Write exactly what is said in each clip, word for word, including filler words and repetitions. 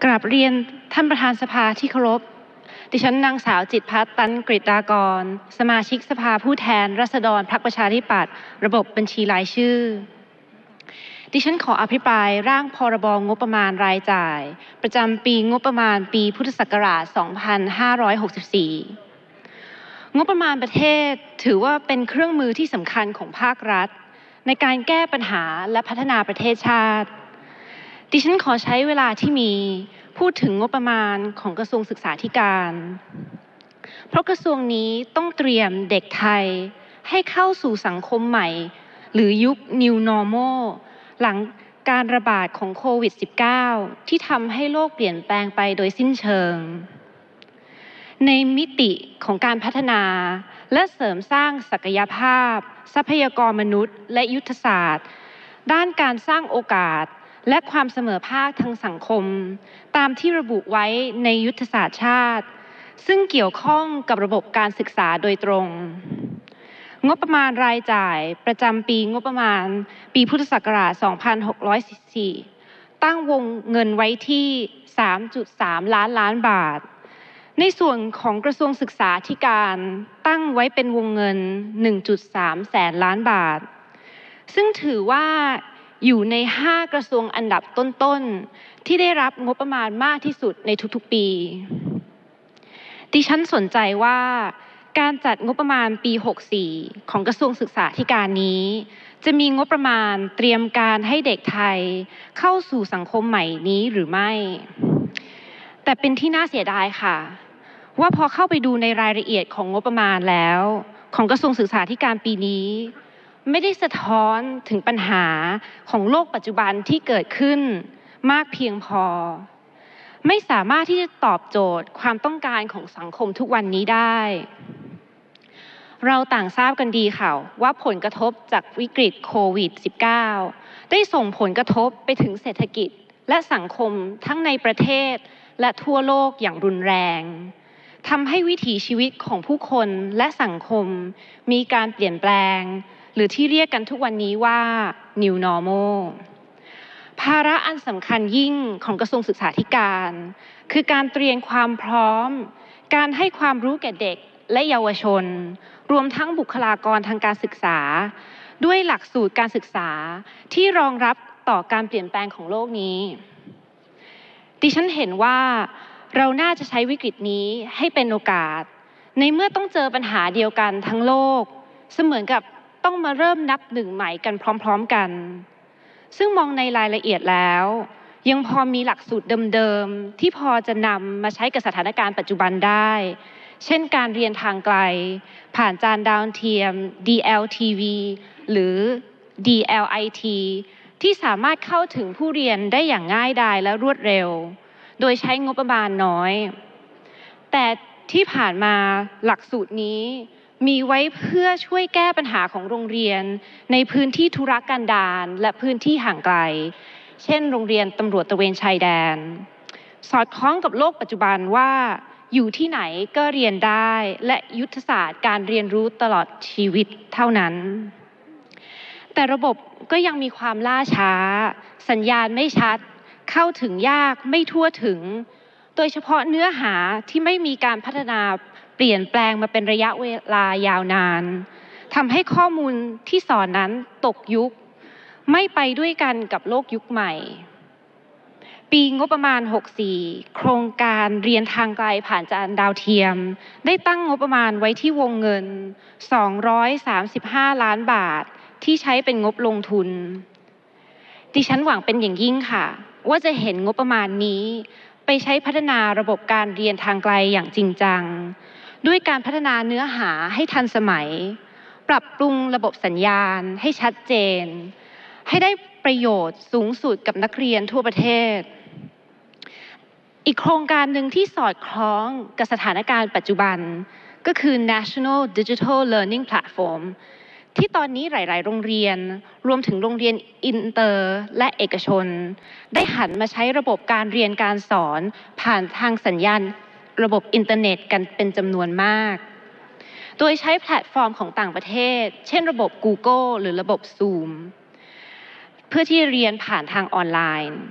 กราบเรียนท่านประธานสภาที่เคารพดิฉันนางสาวจิตรพัฒน์ ตันกฤษฎากรสมาชิกสภาผู้แทนราษฎรพรรคประชาธิปัตย์ระบบบัญชีรายชื่อดิฉันขออภิปรายร่างพรบงบประมาณรายจ่ายประจำปีงบประมาณปีพุทธศักราช สองพันห้าร้อยหกสิบสี่ งบประมาณประเทศถือว่าเป็นเครื่องมือที่สำคัญของภาครัฐในการแก้ปัญหาและพัฒนาประเทศชาติดิฉันขอใช้เวลาที่มีพูดถึงงบประมาณของกระทรวงศึกษาธิการเพราะกระทรวงนี้ต้องเตรียมเด็กไทยให้เข้าสู่สังคมใหม่หรือยุค New Normal หลังการระบาดของโควิด สิบเก้า ที่ทำให้โลกเปลี่ยนแปลงไปโดยสิ้นเชิงในมิติของการพัฒนาและเสริมสร้างศักยภาพทรัพยากรมนุษย์และยุทธศาสตร์ด้านการสร้างโอกาสและความเสมอภาคทางสังคมตามที่ระบุไว้ในยุทธศาสตร์ชาติซึ่งเกี่ยวข้องกับระบบการศึกษาโดยตรงงบประมาณรายจ่ายประจำปีงบประมาณปีพุทธศักราช สองพันหกร้อยสี่สิบสี่ ตั้งวงเงินไว้ที่ สามจุดสาม ล้านล้านบาทในส่วนของกระทรวงศึกษาธิการตั้งไว้เป็นวงเงิน หนึ่งจุดสาม แสนล้านบาทซึ่งถือว่าอยู่ในห้ากระทรวงอันดับต้นๆที่ได้รับงบประมาณมากที่สุดในทุกๆปีดิฉันสนใจว่าการจัดงบประมาณปีหกสิบสี่ของกระทรวงศึกษาธิการนี้จะมีงบประมาณเตรียมการให้เด็กไทยเข้าสู่สังคมใหม่นี้หรือไม่แต่เป็นที่น่าเสียดายค่ะว่าพอเข้าไปดูในรายละเอียดของงบประมาณแล้วของกระทรวงศึกษาธิการปีนี้ไม่ได้สะท้อนถึงปัญหาของโลกปัจจุบันที่เกิดขึ้นมากเพียงพอไม่สามารถที่จะตอบโจทย์ความต้องการของสังคมทุกวันนี้ได้เราต่างทราบกันดีค่ะว่าผลกระทบจากวิกฤตโควิด สิบเก้า ได้ส่งผลกระทบไปถึงเศรษฐกิจและสังคมทั้งในประเทศและทั่วโลกอย่างรุนแรงทำให้วิถีชีวิตของผู้คนและสังคมมีการเปลี่ยนแปลงหรือที่เรียกกันทุกวันนี้ว่า New Normal ภาระอันสำคัญยิ่งของกระทรวงศึกษาธิการคือการเตรียมความพร้อมการให้ความรู้แก่เด็กและเยาวชนรวมทั้งบุคลากรทางการศึกษาด้วยหลักสูตรการศึกษาที่รองรับต่อการเปลี่ยนแปลงของโลกนี้ดิฉันเห็นว่าเราน่าจะใช้วิกฤตนี้ให้เป็นโอกาสในเมื่อต้องเจอปัญหาเดียวกันทั้งโลกเสมือนกับต้องมาเริ่มนับหนึ่งใหม่กันพร้อมๆกันซึ่งมองในรายละเอียดแล้วยังพอมีหลักสูตรเดิมๆที่พอจะนำมาใช้กับสถานการณ์ปัจจุบันได้เช่นการเรียนทางไกลผ่านจานดาวเทียม ดี แอล ที วี หรือ ดี แอล ไอ ที ที่สามารถเข้าถึงผู้เรียนได้อย่างง่ายดายและรวดเร็วโดยใช้งบประมาณน้อยแต่ที่ผ่านมาหลักสูตรนี้มีไว้เพื่อช่วยแก้ปัญหาของโรงเรียนในพื้นที่ทุรกันดารและพื้นที่ห่างไกลเช่นโรงเรียนตำรวจตระเวนชายแดนสอดคล้องกับโลกปัจจุบันว่าอยู่ที่ไหนก็เรียนได้และยุทธศาสตร์การเรียนรู้ตลอดชีวิตเท่านั้นแต่ระบบก็ยังมีความล่าช้าสัญญาณไม่ชัดเข้าถึงยากไม่ทั่วถึงโดยเฉพาะเนื้อหาที่ไม่มีการพัฒนาเปลี่ยนแปลงมาเป็นระยะเวลายาวนานทำให้ข้อมูลที่สอนนั้นตกยุคไม่ไปด้วยกันกับโลกยุคใหม่ปีงบประมาณหกสิบสี่โครงการเรียนทางไกลผ่านจานดาวเทียมได้ตั้งงบประมาณไว้ที่วงเงินสองร้อยสามสิบห้าล้านบาทที่ใช้เป็นงบลงทุนดิฉันหวังเป็นอย่างยิ่งค่ะว่าจะเห็นงบประมาณนี้ไปใช้พัฒนาระบบการเรียนทางไกลอย่างจริงจังด้วยการพัฒนาเนื้อหาให้ทันสมัยปรับปรุงระบบสัญญาณให้ชัดเจนให้ได้ประโยชน์สูงสุดกับนักเรียนทั่วประเทศอีกโครงการหนึ่งที่สอดคล้องกับสถานการณ์ปัจจุบันก็คือ National Digital Learning Platform ที่ตอนนี้หลายๆโรงเรียนรวมถึงโรงเรียนอินเตอร์และเอกชนได้หันมาใช้ระบบการเรียนการสอนผ่านทางสัญญาณระบบอินเทอร์เน็ตกันเป็นจำนวนมากโดยใช้แพลตฟอร์มของต่างประเทศเช่นระบบ Google หรือระบบ Zoom เพื่อที่เรียนผ่านทางออนไลน์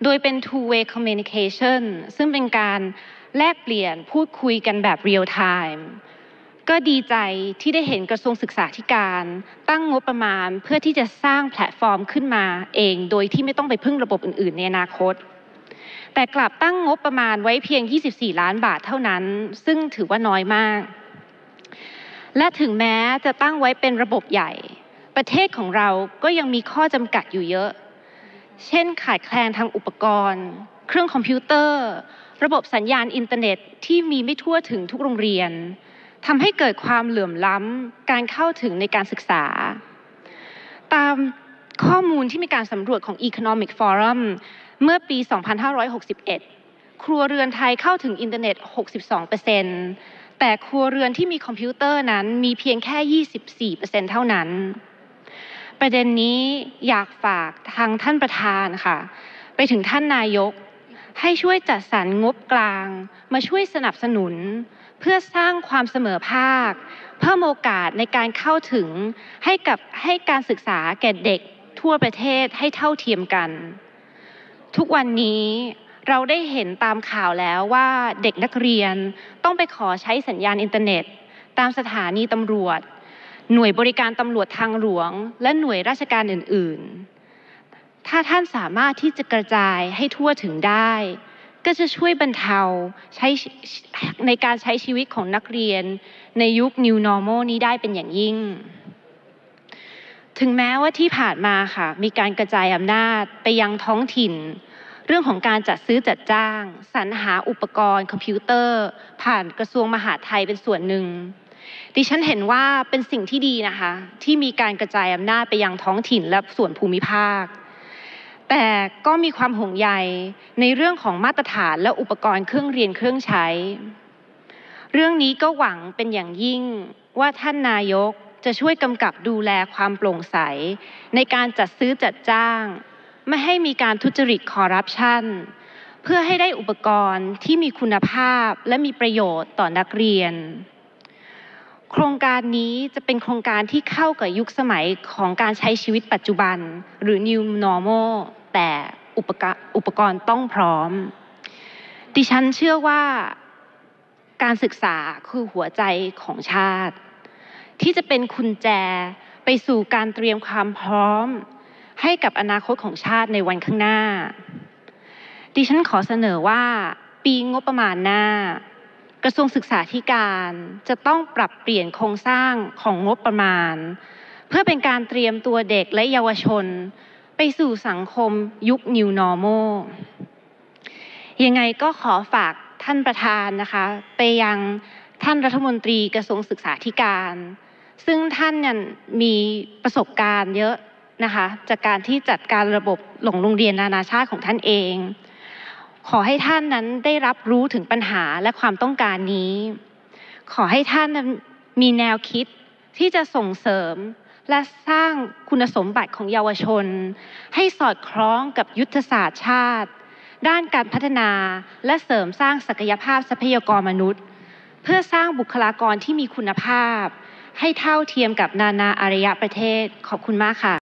โดยเป็น two way communication ซึ่งเป็นการแลกเปลี่ยนพูดคุยกันแบบ real time ก็ดีใจที่ได้เห็นกระทรวงศึกษาธิการตั้งงบประมาณเพื่อที่จะสร้างแพลตฟอร์มขึ้นมาเองโดยที่ไม่ต้องไปพึ่งระบบอื่นๆในอนาคตแต่กลับตั้งงบประมาณไว้เพียงยี่สิบสี่ล้านบาทเท่านั้นซึ่งถือว่าน้อยมากและถึงแม้จะตั้งไว้เป็นระบบใหญ่ประเทศของเราก็ยังมีข้อจำกัดอยู่เยอะเช่นขาดแคลนทางอุปกรณ์เครื่องคอมพิวเตอร์ระบบสัญญาณอินเทอร์เน็ตที่มีไม่ทั่วถึงทุกโรงเรียนทำให้เกิดความเหลื่อมล้ำการเข้าถึงในการศึกษาตามข้อมูลที่มีการสำรวจของ Economic Forum เมื่อปี สองพันห้าร้อยหกสิบเอ็ด ครัวเรือนไทยเข้าถึงอินเทอร์เน็ต หกสิบสองเปอร์เซ็นต์ แต่ครัวเรือนที่มีคอมพิวเตอร์นั้นมีเพียงแค่ ยี่สิบสี่เปอร์เซ็นต์ เท่านั้นประเด็นนี้อยากฝากทางท่านประธานค่ะไปถึงท่านนายกให้ช่วยจัดสรรงบกลางมาช่วยสนับสนุนเพื่อสร้างความเสมอภาคเพิ่มโอกาสในการเข้าถึงให้กับให้การศึกษาแก่เด็กทั่วประเทศให้เท่าเทียมกันทุกวันนี้เราได้เห็นตามข่าวแล้วว่าเด็กนักเรียนต้องไปขอใช้สัญญาณอินเทอร์เน็ตตามสถานีตำรวจหน่วยบริการตำรวจทางหลวงและหน่วยราชการอื่นๆถ้าท่านสามารถที่จะกระจายให้ทั่วถึงได้ก็จะช่วยบรรเทาใช้ในการใช้ชีวิตของนักเรียนในยุค New Normal นี้ได้เป็นอย่างยิ่งถึงแม้ว่าที่ผ่านมาค่ะมีการกระจายอำนาจไปยังท้องถิ่นเรื่องของการจัดซื้อจัดจ้างสรรหาอุปกรณ์คอมพิวเตอร์ผ่านกระทรวงมหาดไทยเป็นส่วนหนึ่งดิฉันเห็นว่าเป็นสิ่งที่ดีนะคะที่มีการกระจายอำนาจไปยังท้องถิ่นและส่วนภูมิภาคแต่ก็มีความห่วงใยในเรื่องของมาตรฐานและอุปกรณ์เครื่องเรียนเครื่องใช้เรื่องนี้ก็หวังเป็นอย่างยิ่งว่าท่านนายกจะช่วยกำกับดูแลความโปร่งใสในการจัดซื้อจัดจ้างไม่ให้มีการทุจริตคอร์รัปชันเพื่อให้ได้อุปกรณ์ที่มีคุณภาพและมีประโยชน์ต่อนักเรียนโครงการนี้จะเป็นโครงการที่เข้ากับยุคสมัยของการใช้ชีวิตปัจจุบันหรือ New Normal แต่อุปกรณ์อุปกรณ์ต้องพร้อมดิฉันเชื่อว่าการศึกษาคือหัวใจของชาติที่จะเป็นกุญแจไปสู่การเตรียมความพร้อมให้กับอนาคตของชาติในวันข้างหน้าดิฉันขอเสนอว่าปีงบประมาณหน้ากระทรวงศึกษาธิการจะต้องปรับเปลี่ยนโครงสร้างของงบประมาณเพื่อเป็นการเตรียมตัวเด็กและเยาวชนไปสู่สังคมยุค New Normal ยังไงก็ขอฝากท่านประธานนะคะไปยังท่านรัฐมนตรีกระทรวงศึกษาธิการซึ่งท่านเนี่ยมีประสบการณ์เยอะนะคะจากการที่จัดการระบบหลงโรงเรียนนานาชาติของท่านเองขอให้ท่านนั้นได้รับรู้ถึงปัญหาและความต้องการนี้ขอให้ท่านมีแนวคิดที่จะส่งเสริมและสร้างคุณสมบัติของเยาวชนให้สอดคล้องกับยุทธศาสตร์ชาติด้านการพัฒนาและเสริมสร้างศักยภาพทรัพยากรมนุษย์เพื่อสร้างบุคลากรที่มีคุณภาพให้เท่าเทียมกับนานาอารยประเทศขอบคุณมากค่ะ